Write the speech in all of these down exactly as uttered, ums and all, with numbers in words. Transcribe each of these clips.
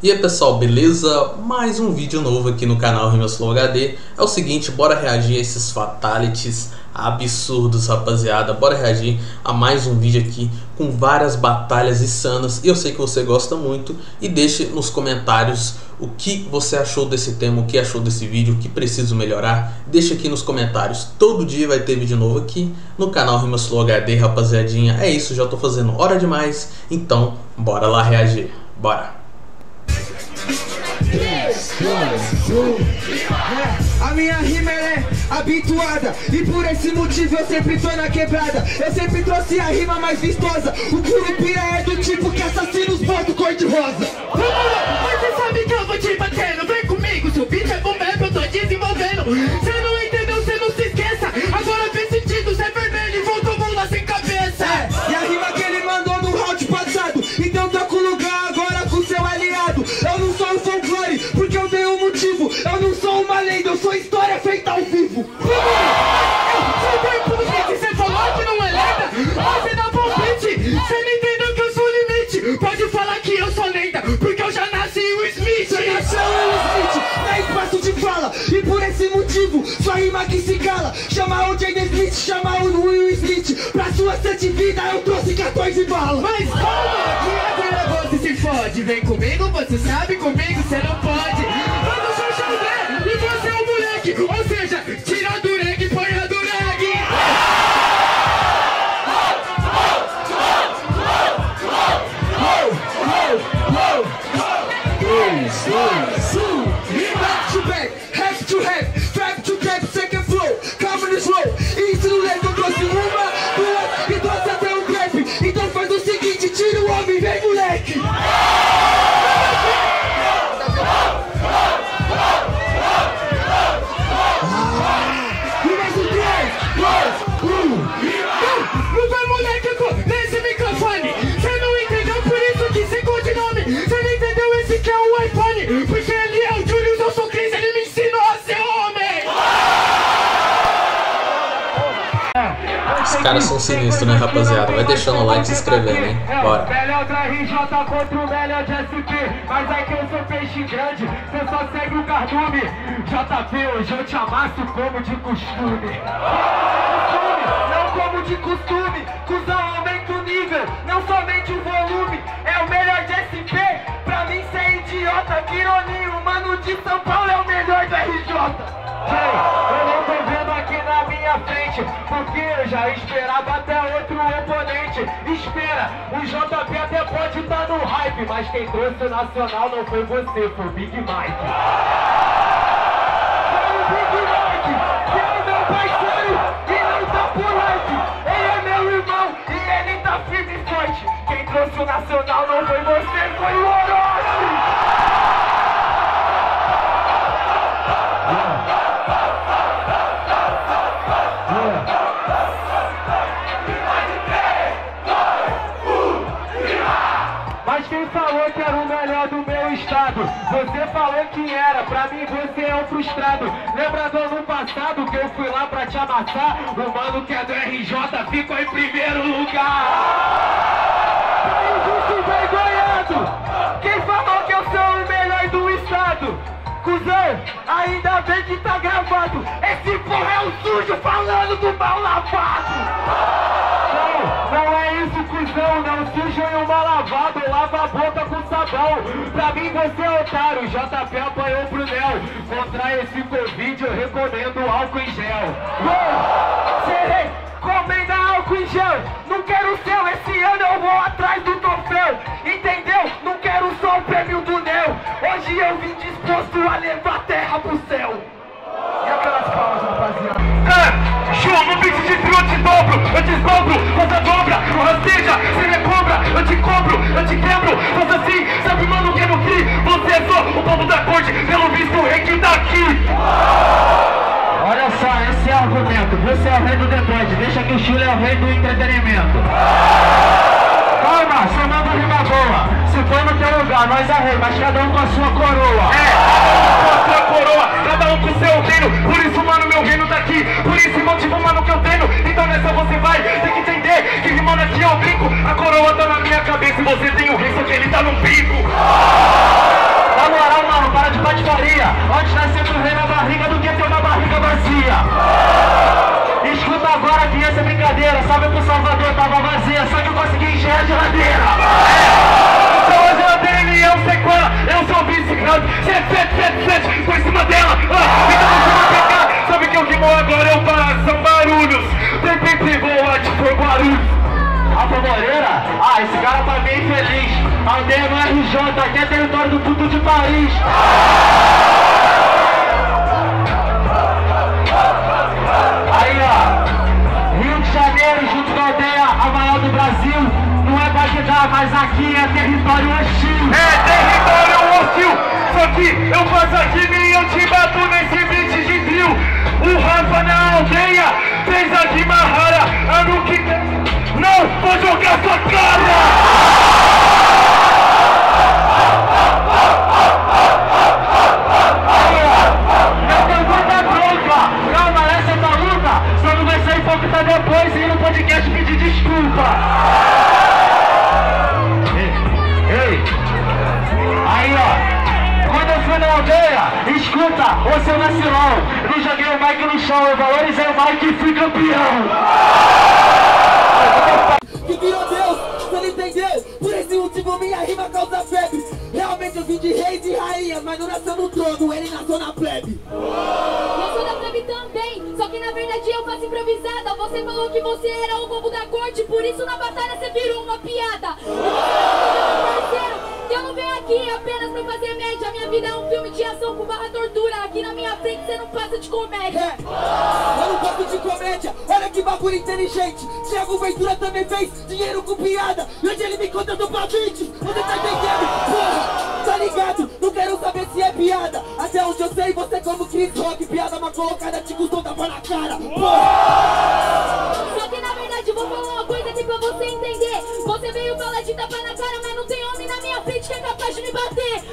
E aí pessoal, beleza? Mais um vídeo novo aqui no canal Rimas Flow H D. É o seguinte, bora reagir a esses fatalities absurdos, rapaziada. Bora reagir a mais um vídeo aqui com várias batalhas insanas. E eu sei que você gosta muito. E deixe nos comentários o que você achou desse tema, o que achou desse vídeo, o que preciso melhorar. Deixa aqui nos comentários. Todo dia vai ter vídeo novo aqui no canal Rimas Flow H D, rapaziadinha. É isso, já tô fazendo hora demais. Então, bora lá reagir. Bora! A minha rima é habituada e por esse motivo eu sempre tô na quebrada. Eu sempre trouxe a rima mais vistosa. O Curupira é do tipo que assassina os botos cor-de-rosa. Mas você sabe que eu vou te batendo. Vem comigo, seu beat é bom mesmo, eu tô desenvolvendo. Você não entendeu, você não se esqueça. Agora fez sentido, você é vermelho e voltou mula sem cabeça. É, e a rima que ele mandou no round passado. Então tá com lugar agora com seu aliado. Eu não sou um folclore, porque eu tenho um motivo. Eu não sou uma lenda, eu sou história feita ao vivo. Você tem palpite, você falou que não é lenda. Você dá palpite, você não entendeu que eu sou o limite. Pode falar que eu sou lenda, porque eu já nasci o Smith. Você nasceu o Smith, dá espaço de fala. E por esse motivo, sua rima que se cala. Chama o Jaden Smith, chama o Will Smith. Pra sua sete vida eu trouxe quatorze balas. Mas calma, que agora você se fode. Vem comigo, você sabe, comigo você não pode. Eu não sou Xandré e você é um moleque. Ou seja, tira a dureg e põe a dureg. Back to back, half to half, trap to trap, second flow, calma no slow. Isso no leque eu trouxe uma, duas e trouxe até um trap. Então faz o seguinte, tira o homem, vem moleque. E mais um três, dois, um. Não vai moleque nesse microfone. Você não entendeu, por isso que sem codinome. Você não entendeu, esse que é o iPhone. Porque ele é o Julius, eu sou Chris, ele me ensinou a ser homem. Os caras são sinistros, né, rapaziada? Vai deixando o like e se inscrevendo, hein? Bora! Melhor da R J contra o melhor de S P. Mas é que eu sou peixe grande, você só segue o cardume. J P, hoje eu te amasso como de costume. Não como de costume, cuzão, aumenta o nível, não somente o volume. É o melhor de S P, pra mim cê é idiota. Que ironia, o mano de São Paulo é o melhor do R J. Eu não tô vendo aqui na minha frente, porque eu já esperava até outro oponente. Espera, o J P até pode estar no hype, mas quem trouxe o nacional não foi você, foi o Big Mike. Foi o Big Mike, que é meu parceiro e não tá por like. Ele é meu irmão e ele tá firme e forte. Quem trouxe o nacional não foi você, foi o Orochi. Mas quem falou que era o melhor do meu estado? Você falou que era, pra mim você é um frustrado. Lembra do ano passado que eu fui lá pra te amassar? O mano que é do R J ficou em primeiro lugar. Injusto envergonhado, quem falou que eu sou o melhor do estado? Cusão, ainda bem que tá gravado. Esse porra é o sujo falando do mal lavado. Não, não é isso, cuzão, não sujo e um mal lavado, lava a boca com sabão. Pra mim você é otário, J P apanhou pro Nel. Contra esse Covid eu recomendo álcool em gel. Serei, comenda álcool em gel. Não quero o seu, esse ano eu vou atrás do troféu. Entendeu? Não quero só o prêmio do Nel. Hoje eu vim disposto a levar a terra pro céu. E aquelas palmas, rapaziada? É, show, no beat de trio eu te dobro, eu desdobro, você dobra, ou seja, você me cobra, eu te cobro, eu te quebro, faça assim, sabe mano que é no free, você é só o povo da corte, pelo visto o rei que tá aqui. Olha só, esse é o argumento, você é o rei do debate, deixa que o Chile é o rei do entretenimento. Calma, chamando rima boa, se for no teu lugar, nós é rei, mas cada um com a sua coroa. É, com a sua coroa, cada um com o seu reino, por isso mano meu reino tá aqui, por isso motivo mano que eu tenho, então nessa você vai, tem que entender que rimando aqui eu brinco, a coroa tá na minha cabeça e você tem o rei, só que ele tá no bico. tava vazia, só que eu consegui encher a geladeira. Então a geladeira ele é um sequela, eu sou o vice-grande, sete, sete, sete, sete, por cima dela. Ah, então você vai pegar, sabe que eu que vou agora eu faço, são barulhos. De repente voa, tipo Guarulhos. Rafa Moreira? Ah, esse cara tá bem feliz. Aldeia no R J, aqui é território do puto de Paris. Aí, ó, Rio de Janeiro, junto com a aldeia, a maior do Brasil. Não é Bagdá, mas aqui é território hostil. É território hostil. Só que eu faço aqui e eu te bato nesse beat de drill. O Rafa na aldeia fez aqui Mahara. Ano que não vou jogar sua cara. Minha pergunta é pronta. Calma, essa é tua luta. Só não vai sair foco pra depois e no podcast pedir desculpa. Ei, ei. Aí, ó. Quando eu fui na aldeia, escuta, ô seu vacilão. Não joguei o mic no chão, eu valorizei o mic e fui campeão. Que virou Deus, você não entendeu? Por esse motivo minha rima causa febre. Realmente eu vim de reis e rainhas, mas não nasceu no trono, ele nasceu na plebe. Eu sou da plebe também, só que na verdade eu faço improvisada. Você falou que você era o bobo da corte, por isso na batalha você virou uma piada. Eu não venho aqui apenas pra fazer média. Minha vida é um filme de ação com barra tortura. Aqui na minha frente você não passa de comédia. É, eu não gosto de comédia. Olha que bagulho inteligente. Thiago Ventura também fez dinheiro com piada. E hoje ele me contratou pra vinte. Você tá entendendo? Porra, tá ligado? Não quero saber se é piada. Até onde eu sei, você como Chris Rock. Piada mal colocada, te custou tapa na cara. Porra. Só que na verdade eu vou falar uma coisa aqui pra você entender. Você veio falar de tapa na cara, mas não tem homem na minha frente que é capaz de me bater.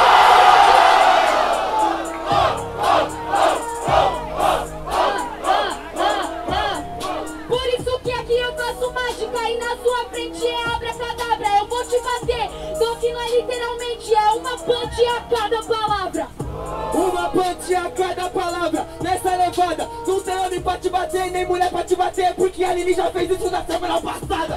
Por isso que aqui eu faço mágica e na sua frente é abracadabra. Eu vou te bater, só que não é literalmente, é uma punch a cada palavra. Uma punch a cada palavra. Nessa levada, não tem homem pra te bater, nem mulher pra te bater, porque a Lili já fez isso na semana passada.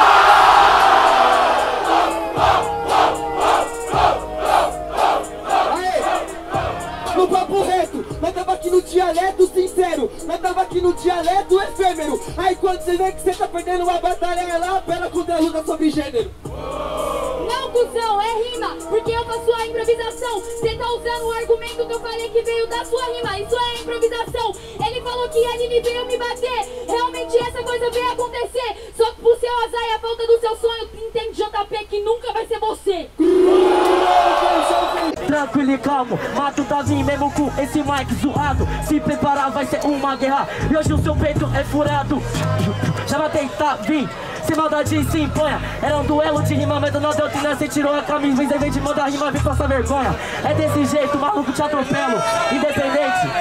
No papo reto, nós tava aqui no dialeto sincero, nós tava aqui no dialeto efêmero. Aí quando você vê que você tá perdendo uma batalha, é lá, apela contra a luta sobre gênero. Não, cuzão, é rima, porque eu faço a improvisação. Você tá usando o argumento que eu falei que veio da sua rima, isso é improvisação. Ele falou que a Lili veio me bater, realmente essa coisa veio acontecer. Só que pro seu azar e a falta do seu sonho, entende J P que nunca vai ser você. Tranquilo e calmo, mato Davi mesmo com esse mic zoado. Se preparar vai ser uma guerra, e hoje o seu peito é furado. Já vai tentar vir, sem maldade se imponha. Era um duelo de rima, mas não deu trina, você tirou a camisa. Em vez de mandar rima, vem passar vergonha. É desse jeito, maluco, te atropelo, independente.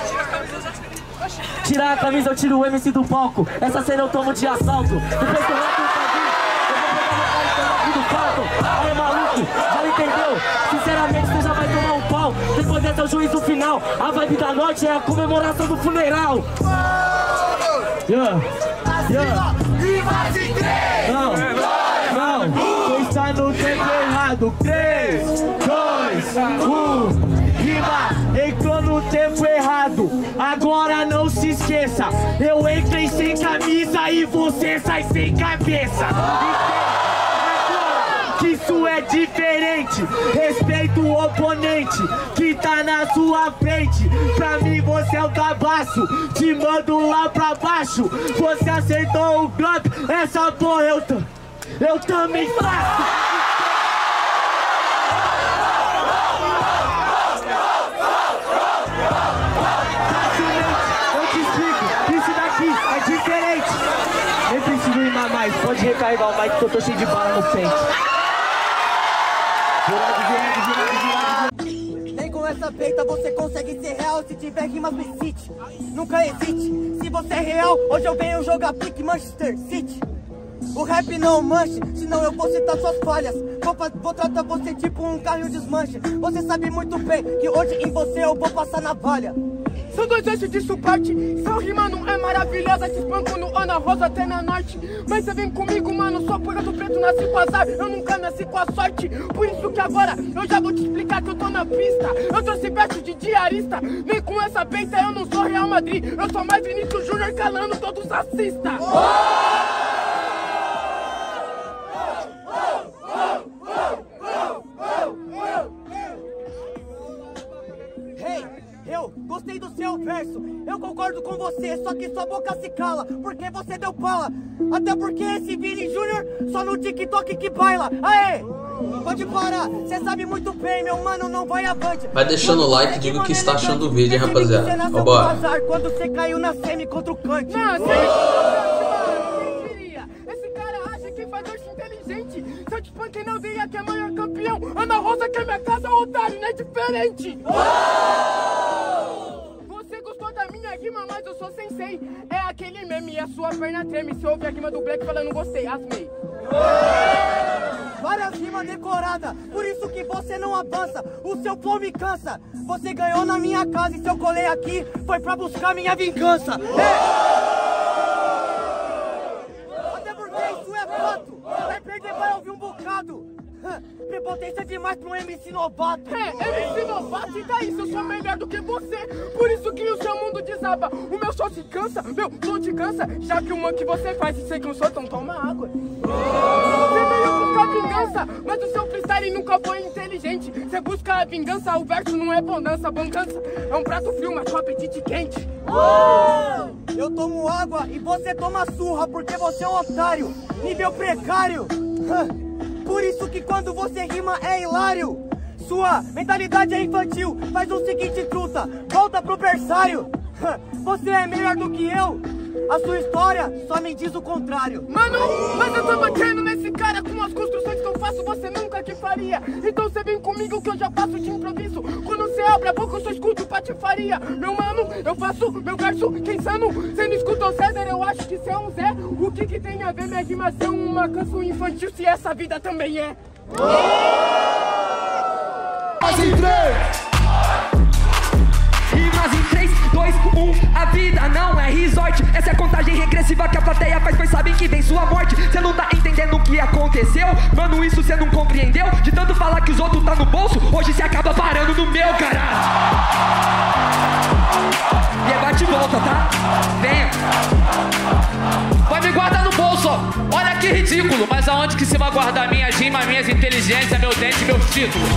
Tirar a camisa, eu tiro o M C do palco. Essa cena eu tomo de assalto. Depois que eu entro no caminho, eu vou pegar na cara do palco. Aí, maluco, já entendeu? Sinceramente, você já vai tomar um pau. Depois desse é o juízo final. A vibe da noite é a comemoração do funeral. Yeah, yeah. Não, não, você está no tempo errado. três, dois, um. Rima, entrou no tempo errado. Agora não se esqueça, eu entrei sem camisa e você sai sem cabeça. Que isso é diferente. Respeito o oponente que tá na sua frente. Pra mim você é o cabaço, te mando lá pra baixo. Você acertou o golpe, essa porra eu, eu também faço. Pode recarregar o mic que eu tô cheio de bala no pente. Nem com essa feita você consegue ser real. Se tiver rimas no City, nunca hesite. Se você é real, hoje eu venho jogar pique Manchester City. O rap não manche, senão eu vou citar suas falhas. Vou, vou tratar você tipo um carro e um desmanche. Você sabe muito bem que hoje em você eu vou passar navalha. São dois eixos de suporte, seu rima não é maravilhosa. Te espanco no Ana Rosa até na Norte. Mas você vem comigo, mano, só por gato preto nasci com azar. Eu nunca nasci com a sorte, por isso que agora eu já vou te explicar que eu tô na pista. Eu trouxe verso de diarista, nem com essa peita eu não sou Real Madrid. Eu sou mais Vinícius Júnior calando todos racistas. Eu gostei do seu verso, eu concordo com você, só que sua boca se cala, porque você deu bala. Até porque esse Vini Júnior só no TikTok que baila. Aê! Pode parar, cê sabe muito bem, meu mano, não vai avante. Vai deixando o like e diga o que está achando do vídeo, hein, rapaziada. Vambora. Quando você caiu na semi contra o Kant. Não, você quem diria? Esse cara acha que faz doce inteligente. Se eu te espanquei na aldeia que é maior campeão, Ana Rosa que é minha casa, otário, não é diferente. Você gostou da minha rima, mas eu sou sensei. É aquele meme, a sua perna treme. Se ouve a rima do Black falando gostei, asmei. Várias rimas decoradas, por isso que você não avança. O seu flow me cansa. Você ganhou na minha casa e seu colei aqui foi pra buscar minha vingança. É. Até porque isso é fato. Vai perder, vai ouvir um bocado. Prepotência demais pra um M C novato. É, M C novato, e daí se eu sou melhor do que você? Por isso que o seu mundo desaba. O meu só se cansa, meu som te cansa. Já que o man que você faz se cansou, então toma água. Você veio buscar vingança, mas o seu freestyle nunca foi inteligente. Você busca a vingança, o verso não é bonança. Bongança é um prato frio, mas com apetite quente. Oh! Eu tomo água e você toma surra, porque você é um otário, nível precário. Por isso que quando você rima é hilário. Sua mentalidade é infantil. Faz o seguinte, truta, volta pro berçário. Você é melhor do que eu. A sua história só me diz o contrário. Mano, mas eu tô batendo nesse cara. Com as construções que eu faço, você nunca que faria. Então você vem comigo que eu já faço de improviso. Quando você abre a boca, eu só escuto patifaria. Meu mano, eu faço meu verso, quem sano. Você não escutou César, eu acho que você é um Zé. O que que tem a ver minha rima ser uma canção infantil se essa vida também é? Rimas em três! Rimas em três, dois, um, a vida não é resort. Essa é a contagem regressiva que a plateia faz, pois sabem que vem sua morte. Cê não tá entendendo o que aconteceu? Mano, isso cê não compreendeu? De tanto falar que os outros tá no bolso, hoje cê acaba parando no meu, caralho. E é bate e volta, tá? Venha. Vai me guardar no bolso, ó. Olha que ridículo. Mas aonde que você vai guardar minhas rimas, minhas inteligências, meu dente e meus títulos?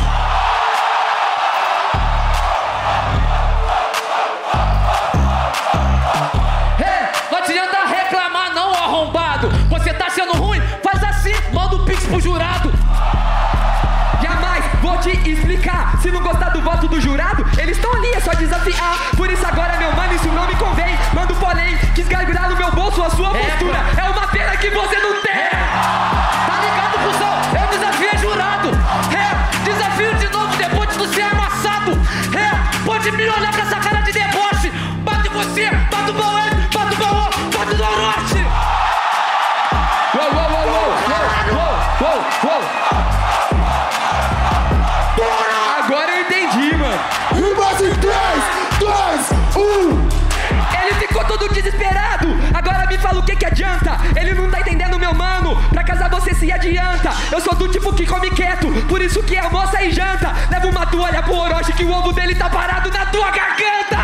Você tá sendo ruim? Faz assim, manda o pix pro jurado. Jamais vou te explicar. Se não gostar do voto do jurado, eles estão ali, é só desafiar. Por isso agora, meu mano, isso não me convém. Manda o polém, quis gargurar no meu bolso a sua postura. É, é uma pena que você não tem. É. Tá ligado, cuzão? Eu desafiei jurado. É, desafio de novo depois de ser amassado. É, pode me olhar com essa cara de deboche. Bate você, bate o Bauê, bate o Baú, bate o Noroeste. Uou, uou, uou, uou, uou, uou, uou. Agora eu entendi, mano. Rimas em três, dois, um. Ele ficou todo desesperado. Agora me fala o que que adianta. Ele não tá entendendo, meu mano. Pra casar você se adianta. Eu sou do tipo que come quieto, por isso que almoça e janta. Leva uma toalha pro Orochi que o ovo dele tá parado na tua garganta.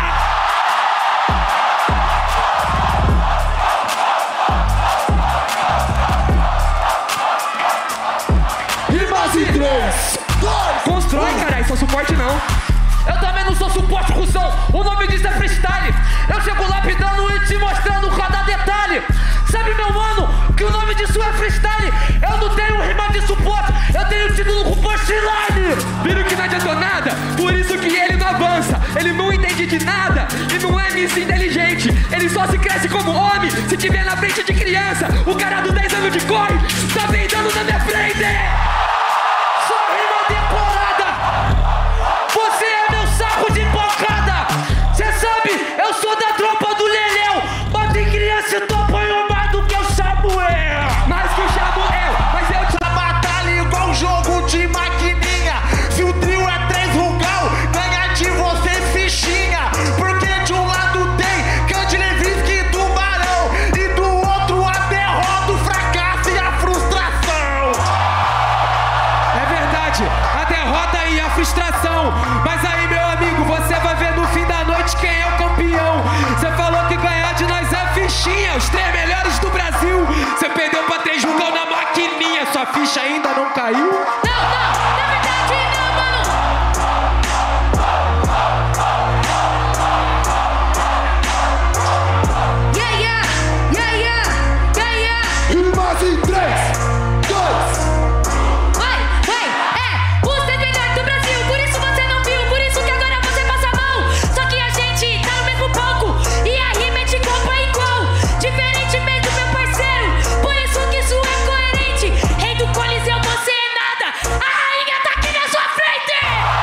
três, dois, constrói, caralho, só suporte não. Eu também não sou suporte, cuzão. O nome disso é freestyle. Eu chego lapidando e te mostrando cada detalhe. Sabe, meu mano, que o nome disso é freestyle. Eu não tenho rima de suporte, eu tenho título com punchline. Viram que não adiantou nada? Por isso que ele não avança. Ele não entende de nada e não é M C inteligente. Ele só se cresce como homem se tiver na frente de criança. O cara dos dez anos de corre tá vendendo na minha frente. Você é meu saco de pancada. Cê sabe, eu sou da tropa do Leléu. Bate em criança e tô apanhando mais do que o Samuel. Mais que o tubarão. Mas aí, meu amigo, você vai ver no fim da noite quem é o campeão. Você falou que ganhar de nós é fichinha, os três melhores do Brasil. Você perdeu pra três jogão na maquininha, sua ficha ainda não caiu? Não, não, na verdade não, mano. Yeah, yeah, yeah, yeah, yeah, yeah. E mais em três, dois. Vai, vai, é, você é melhor do Brasil, por isso você não viu, por isso que agora você passa a mão. Só que a gente tá no mesmo palco e a rima é de igual igual. Diferentemente, meu parceiro, por isso que isso é coerente. Rei do Coliseu, você é nada, a rainha tá aqui na sua frente.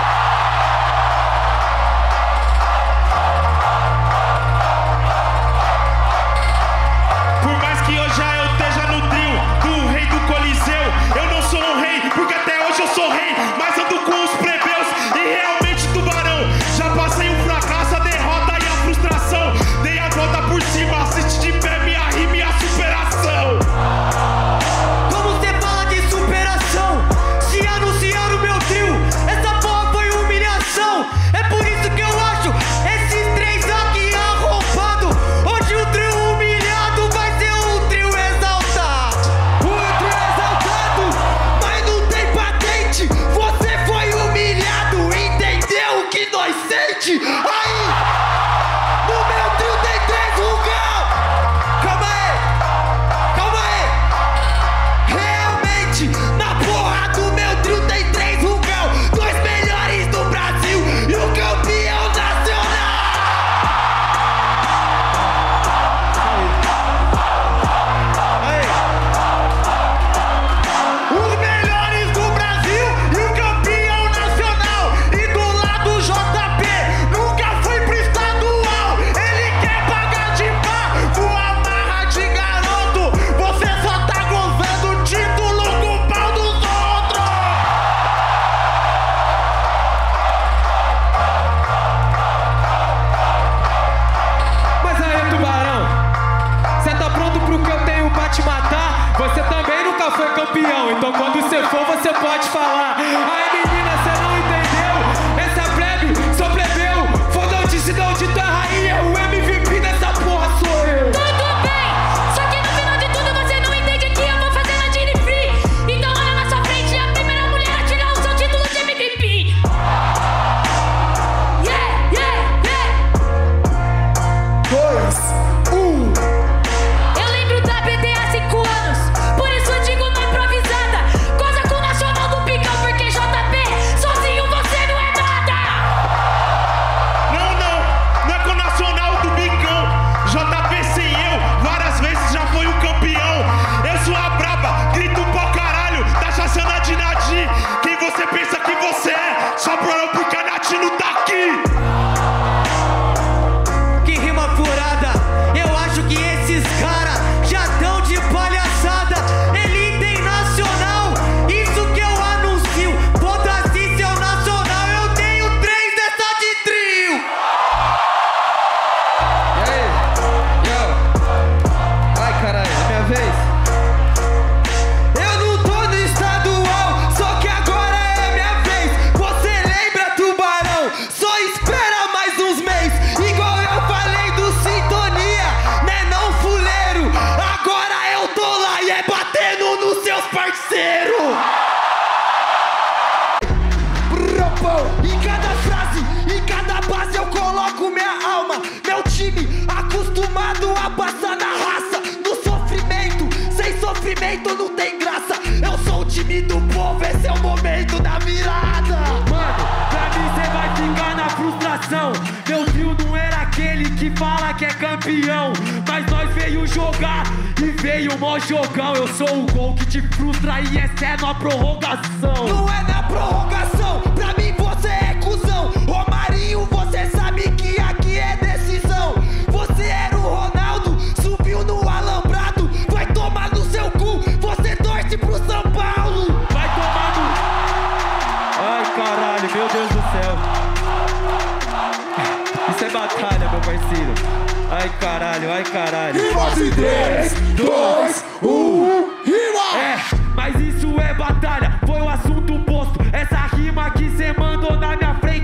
Por mais que eu já eu esteja no trio do rei do Coliseu, eu não sou um rei, porque até hoje eu sou rei, mas ando com os plebeus e realmente tubarão. Já passei o fracasso, a derrota e a frustração. Dei a volta por cima, assiste de pé minha rima e a superação. Como você fala de superação? Se anunciaram o meu trio, essa porra foi humilhação. É por isso que eu acho esses três aqui arrombado. Hoje o trio humilhado vai ser um trio exaltado. O trio exaltado, mas não tem patente. Você foi humilhado, entendeu o que nós sente? Aí, no meu trio tem três rugão. Calma aí, calma aí. Realmente, na porra do meu trio tem três rugão. Dois melhores do Brasil e o campeão nacional. Aí. Os melhores do Brasil e o campeão nacional. E do lado J P, nunca foi pro estadual. Ele quer pagar de pá, voa marra de garoto. Você só tá gozando o título com o pau dos outros. Mas aí, tubarão, você tá pronto pro que eu tenho pra te matar? Você também nunca foi campeão, então quando você for, você pode falar. Aí, menina, você não entendeu? Essa é plebe, sou plebeu. Foda-se de onde tu é rainha, o M V P dessa porra sou eu. Tudo bem, só que no final de tudo você não entende que eu vou fazer na Gene Free. Então olha na sua frente, a primeira mulher a tirar o seu título de M V P. Yeah, yeah, yeah. Dois, um. Eu lembro da B D há cinco anos, por isso eu digo na improvisada. Goza com o Nacional do Picão, porque J P, sozinho você não é nada. Não, não, não é com o Nacional do Bicão. J P sem eu, várias vezes já foi o campeão. Eu sou a braba, grito pra caralho, tá chaçando a Dinadi. Quem você pensa que você é? Só pro porque a Nath não tá aqui. Que rima furada, eu acho que esses caras já tão de palhaçada. Ele tem nacional, isso que eu anuncio. Foda-se seu nacional, eu tenho três dessa de trio. E aí? Yo. Ai, caralho, é minha vez. Eu não tô no estadual, só que agora é minha vez. Você lembra, tubarão? Só espera mais uns meses. Igual eu falei do Sintonia, né não, fuleiro? Agora eu tô lá e é batendo nos seus parceiros. Rapão, em cada frase, em cada base eu coloco minha alma. Meu time acostumado a passar na raça. No sofrimento, sem sofrimento não tem graça. Eu sou o time do povo, esse é o momento da virada. Mano, pra mim cê vai ficar na frustração. Meu trio não era aquele que fala que é campeão, mas nós veio jogar e veio mó jogão. Eu sou o gol que te frustra e essa é na prorrogação. Não é na prorrogação, pra mim você é cuzão. Ô Marinho, você sabe que aqui é decisão. Você era o Ronaldo, subiu no alambrado. Vai tomar no seu cu, você torce pro São Paulo. Vai tomar no... Ai, caralho, meu Deus do céu. Isso é batalha, meu parceiro. Ai, caralho, ai, caralho. três, dois, um, rima! É, mas isso é batalha, foi o assunto posto. Essa rima que cê mandou na minha frente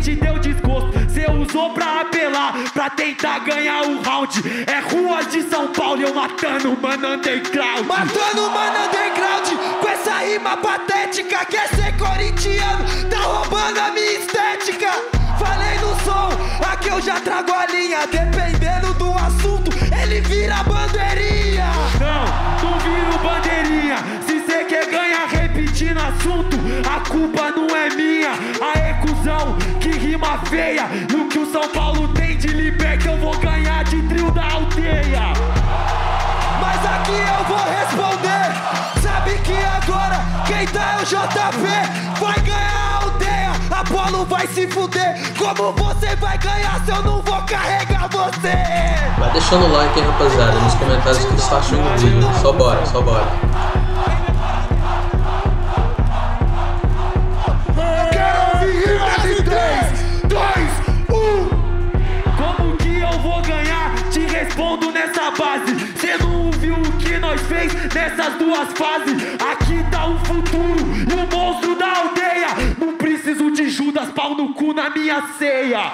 pra tentar ganhar o round. É rua de São Paulo, eu matando o mano underground. Matando o mano underground, com essa rima patética. Quer ser corintiano, tá roubando a minha estética. Falei no som, aqui eu já trago a linha. Dependendo do assunto, ele vira bandeirinha. Não, não viro bandeirinha. Se cê quer ganhar repetindo assunto, a culpa não é minha. Aê, cuzão, que rima feia. E o que o São Paulo tem de liberta, eu vou ganhar de trio da aldeia. Mas aqui eu vou responder. Sabe que agora quem tá é o J P. Vai ganhar a aldeia, Apolo vai se fuder. Como você vai ganhar se eu não vou carregar você? Vai deixando o like aí, rapaziada, nos comentários o que você tá achando do vídeo. Só bora, só bora. Quero ouvir rimas em três, dois, um. Como que eu vou ganhar? Te respondo nessa base. Cê não viu o que nós fez nessas duas fases? Aqui tá o futuro e o monstro da aldeia. Não preciso de Judas, pau no cu na minha ceia.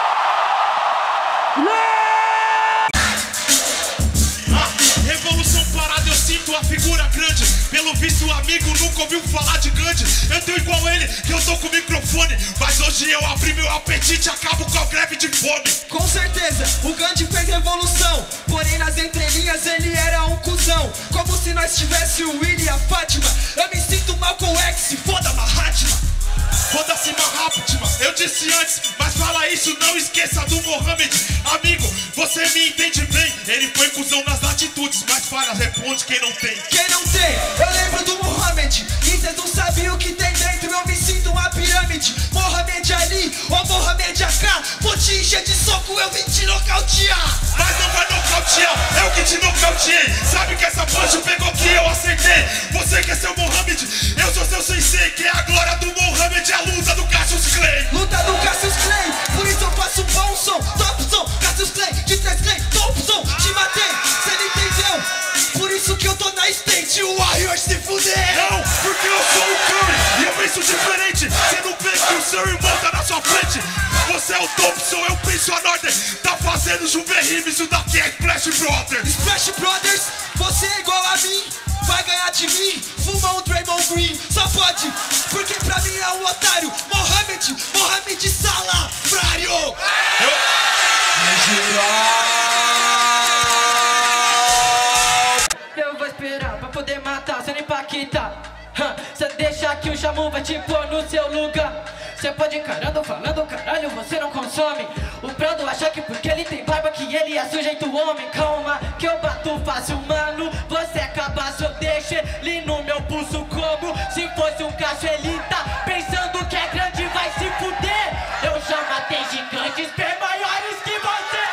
Revolução parada, eu sinto a figura grande. Pelo visto o amigo nunca ouviu falar de Gandhi. Eu tenho igual ele, que eu tô com o microfone. Mas hoje eu abri meu apetite e acabo com a greve de fome. Com certeza, o Gandhi fez revolução. Porém nas entrelinhas ele era um cuzão. Como se nós tivesse o Willy e a Fátima. Eu me sinto Malcolm X, foda Mahatma. Foda-se Mahatma, eu disse antes, mas fala isso, não esqueça do Mohammed. Amigo, você me entende bem. Ele foi cuzão nas atitudes, mas falhas responde quem não tem. Quem não tem? Eu lembro do Mohammed. E cês não sabem o que tem dentro. Eu me sinto uma pirâmide. Mohammed Ali ou Mohammed A K. Vou te encher de soco, eu vim te nocautear. Mas não vai nocautear, eu que te nocauteei. Sabe que essa punch pegou que eu acertei. Você quer ser o Mohammed, eu sou seu sensei. Que é a glória do Mohammed, a luta do Cassius Clay. Luta do Cassius Clay, por isso eu faço um bom som. Top som, Cassius Clay, de três Clay, top som. Te matei, cê não entendeu? Por isso que eu tô na stage, o Warrior se fuder. Não, porque eu sou o Curry e eu penso diferente. Cê não vê que o seu irmão tá na sua frente. Você é o Thompson, eu penso a Northern. Tá fazendo Juve Rime, isso daqui é Splash Brothers. Splash Brothers, você é igual a mim. Vai ganhar de mim, fuma um Draymond Green. Só pode, porque pra mim é um otário. Mohamed, Mohamed Salah, Frário. Eu... Eu vou esperar pra poder matar, cê nem paquita. Cê deixa que o Jamu vai te pôr no seu lugar. Cê pode encarando, falando, caralho, você não consome. O Prado acha que porque ele tem barba que ele é sujeito homem. Calma, que eu bato fácil, mano. Você é cabaço, eu deixo ele no meu pulso como se fosse um cacho. Ele tá pensando que é grande, vai se fuder. Eu já matei gigantes bem maiores que você.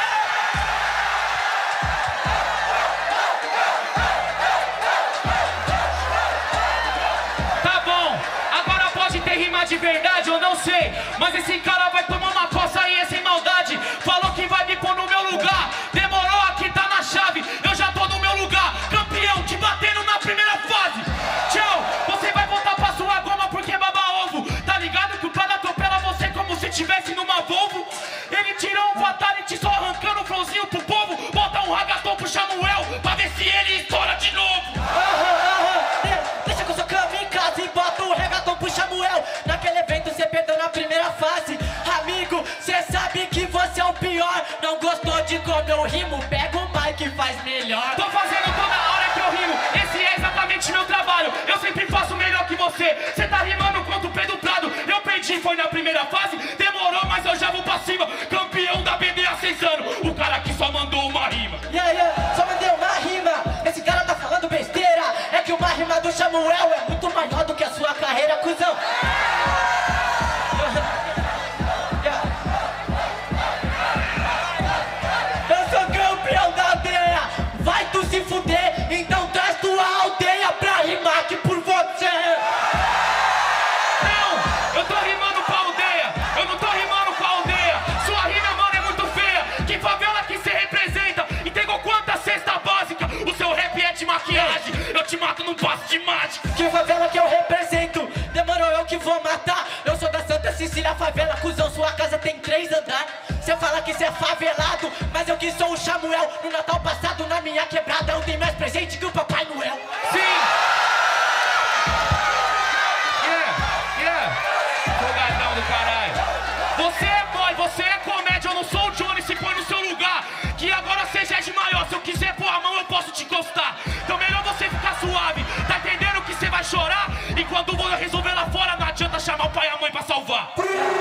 Tá bom, agora pode ter rima de verdade, eu não sei. Mas esse cara vai tomar uma coça aí, é sem maldade. Falou que vai me pôr no meu lugar. Demorou, aqui tá na chave. Eu já tô no meu lugar. Campeão, te batendo na primeira fase. Tchau, você vai voltar pra sua goma porque baba ovo. Tá ligado que o cara atropela você como se tivesse numa Volvo. Ele tirou um fatality só arrancando o flowzinho pro povo. Bota um ragaton pro Samuel pra ver se ele estoura de novo. Deixa que eu sou kamikaze e bota o reggaeton pro Samuel. Naquele evento cê perdeu na primeira fase. Amigo, cê sabe que você é o pior. Não gostou de como eu rimo? Pega o mic e faz melhor. Tô fazendo toda hora que eu rimo. Esse é exatamente meu trabalho. Eu sempre faço melhor que você. Cê tá rimando quanto o Pedro Prado. Eu perdi, foi na primeira fase. Demorou, mas eu já vou pra cima. Campeão da B D há seis anos. O cara que só mandou uma rima. Yeah, yeah, só mandei uma rima. Esse cara tá falando besteira. É que uma rima do Samuel é muito maior do que a sua carreira, cuzão. Eu sou campeão da aldeia. Vai tu se fuder, então traz tua aldeia pra rimar aqui por você. Não, eu tô rimando com a aldeia. Eu não tô rimando com a aldeia. Sua rima, mano, é muito feia. Que favela que cê representa? Entregou quantas cesta básica? O seu rap é de maquiagem. Eu te mato num passo de mágica. Que favela que eu represento? Demorou, eu que vou matar. Eu sou da Santa Sicília, favela, cuzão, sua casa tem três andares. Cê fala que cê é favelado, mas eu que sou o Samuel. No Natal passado, na minha quebrada, eu dei mais presente que o Papai Noel. Sim! Yeah, yeah! Jogadão do caralho. Você é boy, você é comédia, eu não sou o Johnny, se põe no seu lugar. Que agora seja é de maior, se eu quiser pôr a mão eu posso te encostar. Então melhor você ficar suave, tá entendendo que você vai chorar? E quando vou resolver lá fora, não adianta chamar o pai e a mãe pra salvar.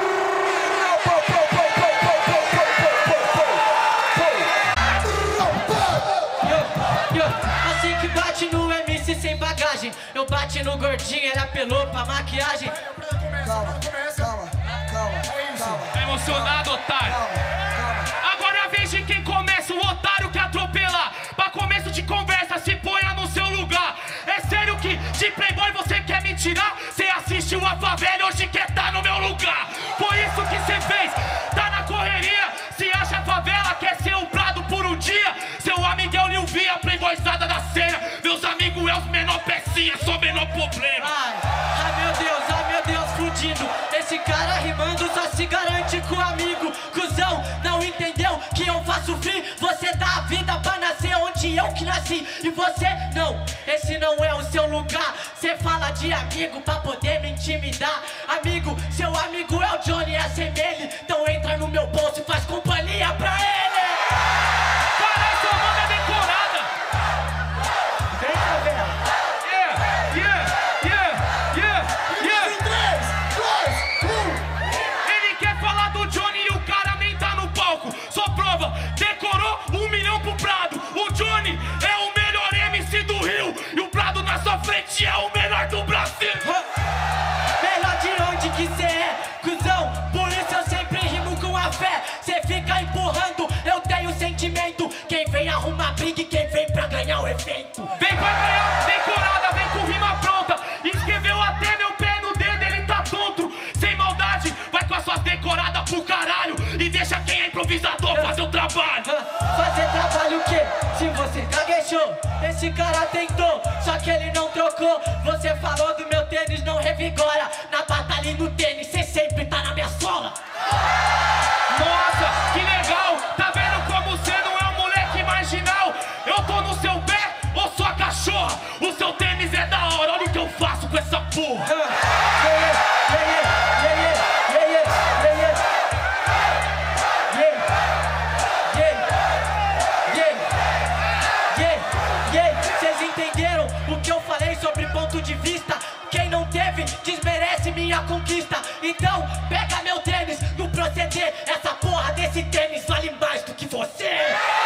Assim que bate no M C sem bagagem, eu bate no gordinho, ele apelou pra maquiagem. Calma, calma, calma, calma. Tá emocionado, otário? Agora é a vez de quem começa, o otário que atropela. Pra começo de conversa, se ponha no seu lugar. É sério que de playboy você quer me tirar? Cê assistiu a favela e hoje quer tá no meu lugar. Foi isso que cê fez, tá na correria. Se acha a favela, quer ser umbrado por um dia. Seu amigão Lil Vi, a playboyzada da cena. Meus amigos é os menor pecinha, só o menor problema. Ai, ai meu Deus, ai meu Deus, fudido. Esse cara rimando só se garante com o amigo. Cusão, não entendeu que eu faço free? Você dá a vida pra nascer onde eu que nasci. E você não, esse não é o seu lugar. Cê fala de amigo pra poder me intimidar. Amigo, seu amigo é o Johnny S M L. Então entra no meu bolso e faz companhia pra ele. Caralho, sua mão é decorada. Vem cá, velho. Yeah, yeah, yeah, yeah, yeah. Em três, dois, um. Ele quer falar do Johnny e o cara nem tá no palco. Só prova, decorou um milhão pro Prado. O Johnny é o melhor M C do Rio. E o Prado na sua frente é o melhor do Brasil. Melhor de onde que cê é, cuzão. Por isso eu sempre rimo com a fé. Cê fica empurrando, eu tenho sentimento. Quem vem arrumar briga e quem vem pra ganhar o efeito. Vem pra ganhar, decorada, vem com rima pronta. Escreveu até meu pé no dedo, ele tá tonto. Sem maldade, vai com as suas decoradas pro caralho. E deixa quem é improvisador fazer o trabalho. Fazer trabalho o quê? Se você gaguejou, esse cara tentou, só que ele não trocou. Você falou do meu tênis, não revigora. Na batalha e no tênis, cê sempre tá na minha sola. Nossa, que legal! Tá vendo como você não é um moleque marginal? Eu tô no seu pé ou sua cachorra? O seu tênis é da hora, olha o que eu faço com essa porra. Vocês entenderam o que eu falei sobre ponto de vista? Quem não teve, desmerece minha conquista. Então, pega meu tênis no proceder. Essa porra desse tênis vale mais do que você.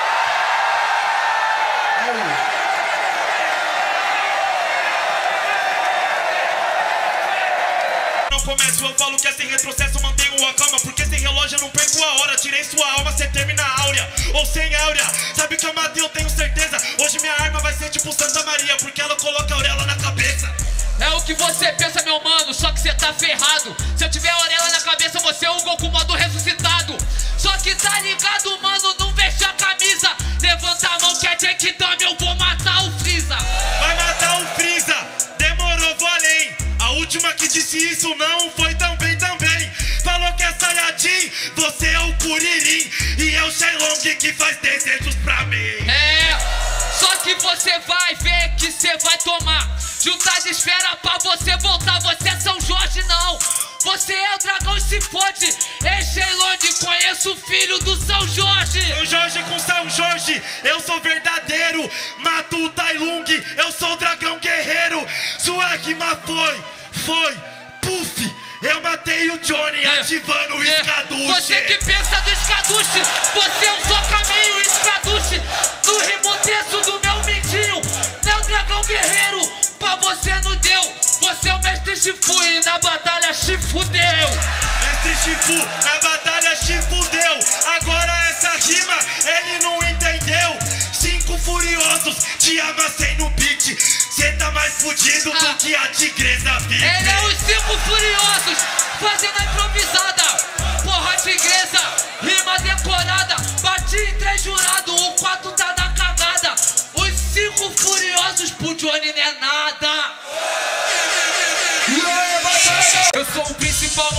Não começo, eu falo que é sem retrocesso, mantenho a calma. Porque sem relógio eu não perco a hora. Tirei sua alma, cê termina áurea ou sem áurea. Sabe que eu matei, eu tenho certeza. Hoje minha arma vai ser tipo Santa Maria, porque ela coloca a auréola na cabeça. É o que você pensa, meu mano, só que você tá ferrado. Se eu tiver a orelha na cabeça, você é o Goku modo ressuscitado. Só que tá ligado, mano, não veste a camisa. Levanta a mão que é Jackdame, eu vou matar o Freeza. Vai matar o Freeza, demorou, vou além. A última que disse isso não foi também, também. Falou que é Saiyajin, você é o Kuririn. E é o Shenlong que faz desejos pra mim. É, só que você vai ver que você vai tomar. Juntar de esfera pra você voltar. Você é São Jorge, não. Você é o dragão e se fode. Ei, Shenlong, conheço o filho do São Jorge. São Jorge com São Jorge, eu sou verdadeiro. Mato o Tai Lung, eu sou o dragão guerreiro. Sua rima foi, foi, puff. Eu matei o Johnny, é, ativando o é. Escaduche. Você que pensa do Escaduche, você é um só caminho, Escaduche. No rimo denso do meu mindinho, meu dragão guerreiro, pra você não deu. Você é o mestre Shifu e na batalha se fudeu. Mestre Shifu, na batalha se fudeu. Agora essa rima, ele não entendeu. Cinco furiosos, te amassei no beat. Cê tá mais fudido ah. do que a tigresa vive. Ele é os cinco furiosos, fazendo a improvisada. Porra, tigresa, rima decorada. Bati em três jurados, o quatro tá na cagada. Os cinco furiosos pro Johnny não é nada. Eu sou o principal, não sou principal.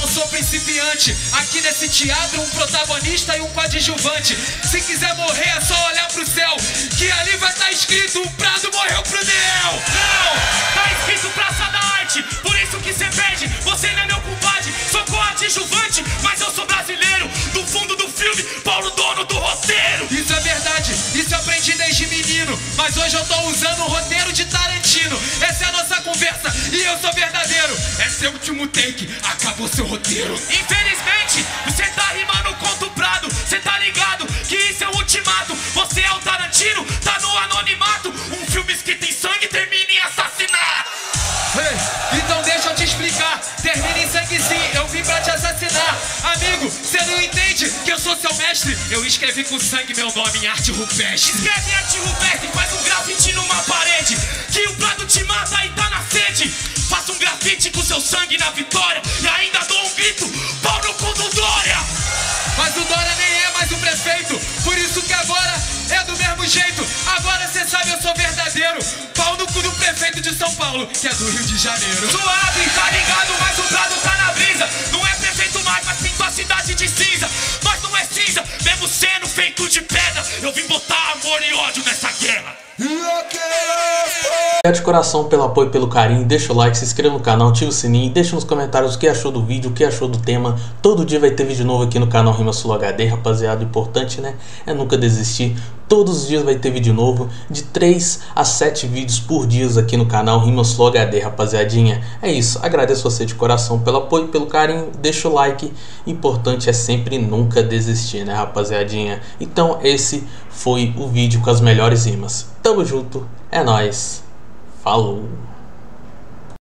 principiante. Aqui nesse teatro, um protagonista e um coadjuvante. Se quiser morrer, é só olhar pro céu, que ali vai estar escrito: o Prado morreu pro Neo. Não, tá escrito Praça da Arte, por isso que cê perde. Você não é meu compadre, sou coadjuvante, mas eu sou brasileiro. Do fundo do filme, Paulo, dono do roteiro. Isso é verdade, isso eu aprendi desde menino, mas hoje eu tô usando o roteiro de Tarantino. Essa é a nossa conversa e eu sou verdadeiro. É seu último take, acabou seu roteiro. Infelizmente, você tá rimando contra o Prado. Cê tá ligado que isso é o ultimato. Você é o Tarantino, tá no anonimato. Um filme escrito em sangue termina em assassinato. Hey, então deixa eu te explicar. Termina em sangue sim, eu vim pra te assassinar. Amigo, cê não entende que eu sou seu mestre? Eu escrevi com sangue meu nome em arte rupestre. Escreve em arte rupestre, faz um grafite numa parede, que o Prado te mata e tá na sede. Faça um grafite com seu sangue na vitória, e ainda dou um grito: pau no cu do Dória. Mas o Dória nem é mais o prefeito, por isso que agora é do mesmo jeito. Agora cê sabe, eu sou verdadeiro. Pau no cu do prefeito de São Paulo, que é do Rio de Janeiro. Suave, tá ligado, mas o Prado tá na brisa. Não é prefeito mais, mas pintou a cidade de cinza. Nós não é cinza, mesmo sendo feito de pedra. Eu vim botar amor e ódio nessa guerra. Obrigado de coração pelo apoio e pelo carinho. Deixa o like, se inscreva no canal, ativa o sininho, deixa nos comentários o que achou do vídeo, o que achou do tema. Todo dia vai ter vídeo novo aqui no canal Rima Sul H D, rapaziada. O importante, né, é nunca desistir. Todos os dias vai ter vídeo novo, de três a sete vídeos por dia aqui no canal Rima Sul H D, rapaziadinha. É isso, agradeço você de coração pelo apoio, pelo carinho, deixa o like. Importante é sempre nunca desistir, né, rapaziadinha. Então esse foi o vídeo com as melhores rimas. Tamo junto, é nóis, falou.